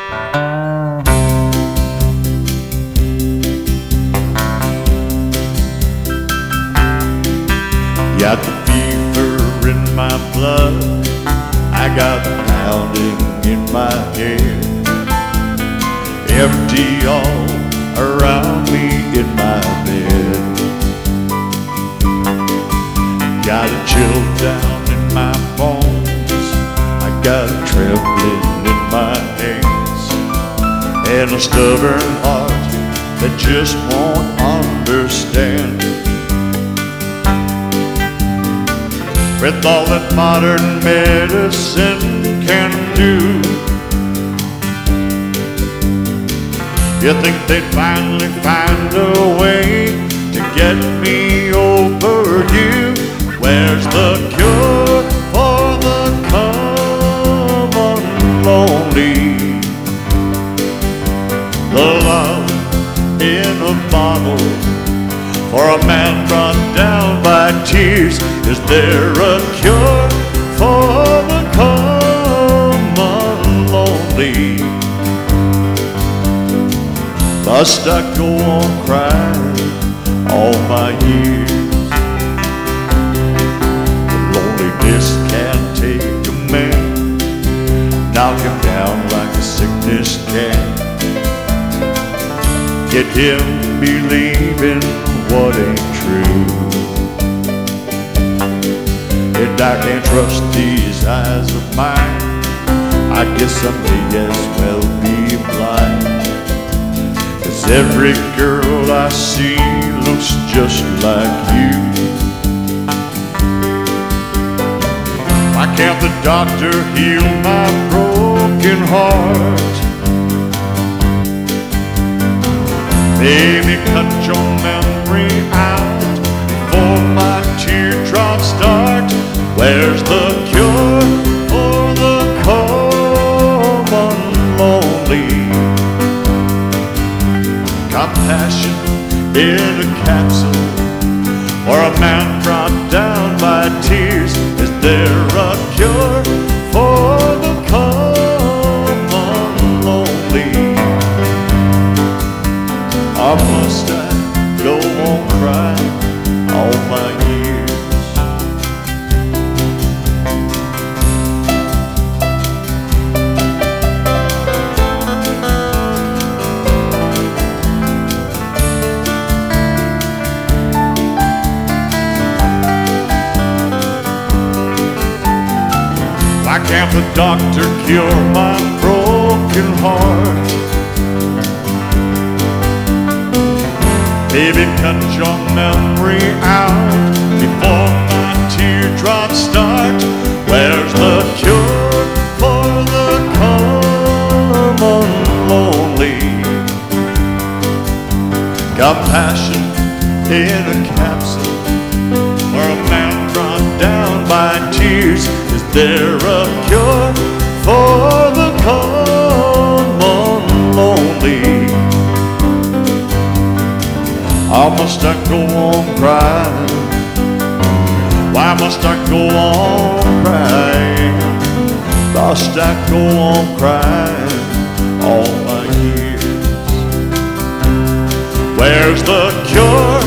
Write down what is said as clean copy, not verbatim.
Got the fever in my blood, I got pounding in my head, empty all around me in my bed. Got a chill down in my bones, I got a trembling in my hands, and a stubborn heart that just won't understand. With all that modern medicine can do, you think they'd finally find a way to get me over you? Where's the cure for the common lonely? The love in a bottle for a man brought down by tears. Is there a cure for the common lonely? Must I go on crying all my years? The loneliness can't take a man, knock him down like a sickness can, get him believing what ain't true. And I can't trust these eyes of mine, I guess I may as well be blind, 'cause every girl I see looks just like you. Why can't the doctor heal my broken heart? Baby, cut your memory out before my teardrops start. Where's the cure for the common lonely? Compassion in a capsule, or a man brought down by tears. Is there a cure for the common lonely? Or must I go on crying all my years? Why can't the doctor cure my broken heart? Baby, cut your memory out before my teardrops start. Where's the cure for the common lonely? Compassion in a capsule, or a man brought down by tears. Is there a cure for the common lonely? Or must I go on crying? Why must I go on crying? Must I go on crying all my years? Where's the cure